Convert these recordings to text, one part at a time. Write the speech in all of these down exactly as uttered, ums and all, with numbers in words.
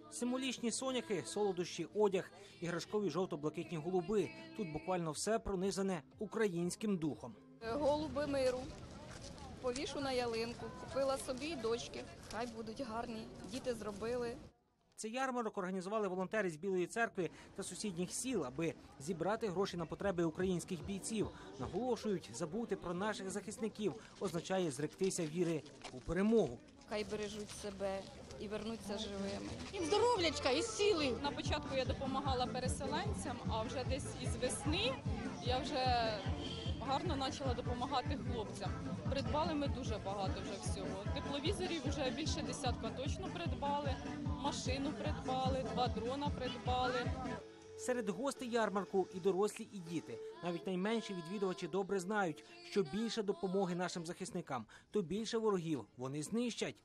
Символічні соняхи, солодощі, одяг, іграшкові жовто-блакитні голуби. Тут буквально все пронизане українським духом. Голуби миру. Повішу на ялинку. Купила собі і дочки. Хай будуть гарні. Діти зробили. Цей ярмарок організували волонтери з Білої церкви та сусідніх сіл, аби зібрати гроші на потреби українських бійців. Наголошують, забути про наших захисників означає зректися віри у перемогу. Хай бережуть себе і вернуться живими. Їм здоров'ячка і сили. На початку я допомагала переселенцям, а вже десь із весни я вже гарно почала допомагати хлопцям. Придбали ми дуже багато вже всього. Тепловізорів вже більше десятка точно придбали, машину придбали, два дрона придбали. Серед гостей ярмарку і дорослі, і діти. Навіть найменші відвідувачі добре знають, що більше допомоги нашим захисникам, то більше ворогів вони знищать.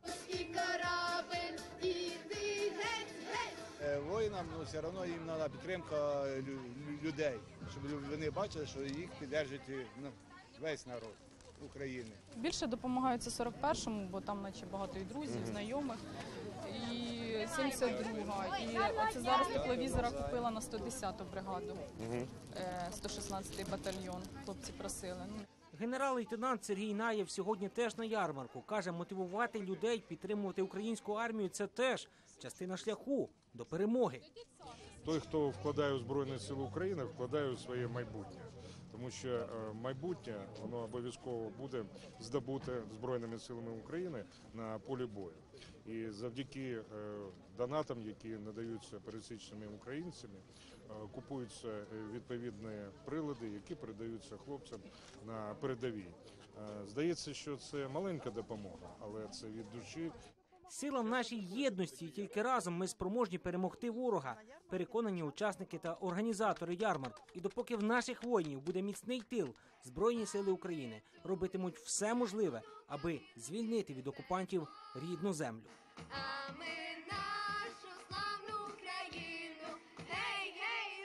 Воїнам ну, все одно їм треба підтримка людей, щоб вони бачили, що їх підтримує ну, весь народ України. Більше допомагаються сорок першому, бо там наче багато і друзів, знайомих. І сімдесят друга. І оце зараз тепловізора купила на сто десяту бригаду, сто шістнадцятий батальйон. Хлопці просили. Генерал-лейтенант Сергій Наєв сьогодні теж на ярмарку. Каже, мотивувати людей підтримувати українську армію – це теж частина шляху до перемоги. Той, хто вкладає у Збройні Сили України, вкладає у своє майбутнє. Тому що майбутнє, воно обов'язково буде здобуте Збройними Силами України на полі бою. І завдяки донатам, які надаються пересічними українцями, купуються відповідні прилади, які передаються хлопцям на передовій. Здається, що це маленька допомога, але це від душі. Сила в нашій єдності, і тільки разом ми спроможні перемогти ворога, переконані учасники та організатори ярмарку. І допоки в наших воїнів буде міцний тил, Збройні Сили України робитимуть все можливе, аби звільнити від окупантів рідну землю. А ми нашу славну Україну, гей-гей,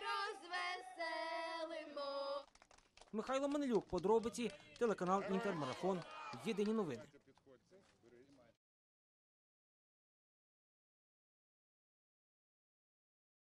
розвеселимо. Михайло Манилюк, подробиці, телеканал «Інтермарафон», єдині новини.